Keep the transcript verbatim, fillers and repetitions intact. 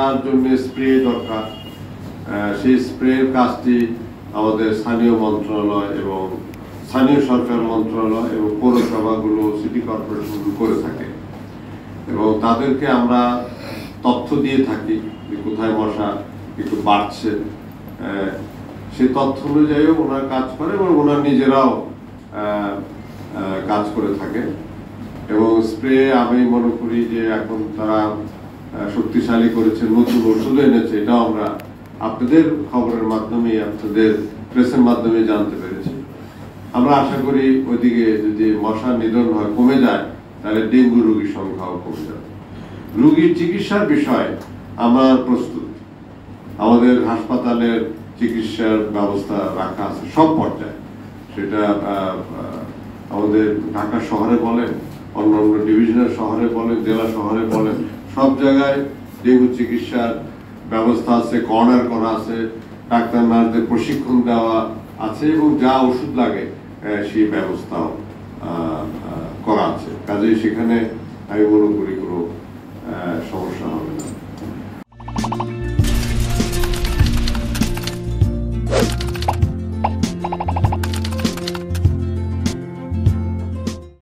মশার জন্য স্প্রে দরকার, সেই স্প্রের কাজটি আমাদের স্থানীয় মন্ত্রণালয় এবং স্থানীয় সরকার মন্ত্রণালয় এবং পৌরসভাগুলো, সিটি কর্পোরেশনগুলো করে থাকে এবং তাদেরকে আমরা তথ্য দিয়ে থাকি যে কোথায় মশা একটু বাড়ছে, সেই তথ্য অনুযায়ীও ওনারা কাজ করে এবং ওনারা নিজেরাও কাজ করে থাকে। এবং স্প্রে আমি মনে করি যে এখন তারা শক্তিশালী করেছে, নতুন ওষুধ এনেছে, এটাও আমরা আপনাদের খবরের মাধ্যমে, আপনাদের প্রেসের মাধ্যমে জানতে পেরেছি। আমরা আশা করি ওইদিকে যদি মশা নিধন হয়, কমে যায়, তাহলে ডেঙ্গু রোগীর সংখ্যাও কমে যাবে। রোগীর চিকিৎসার বিষয়ে আমরা প্রস্তুত, আমাদের হাসপাতালের চিকিৎসার ব্যবস্থা রাখা আছে সব পর্যায়ে, সেটা আমাদের ঢাকা শহরে বলেন, অন্যান্য ডিভিশনাল শহরে বলেন, জেলা শহরে বলেন, সব জায়গায় ডেঙ্গু চিকিৎসার ব্যবস্থা আছে, কর্নার করা আছে, ডাক্তার নার্সদের প্রশিক্ষণ দেওয়া আছে এবং যা ওষুধ লাগে সেই ব্যবস্থাও করা আছে। কাজেই সেখানে আমি মনে করি কোনো সমস্যা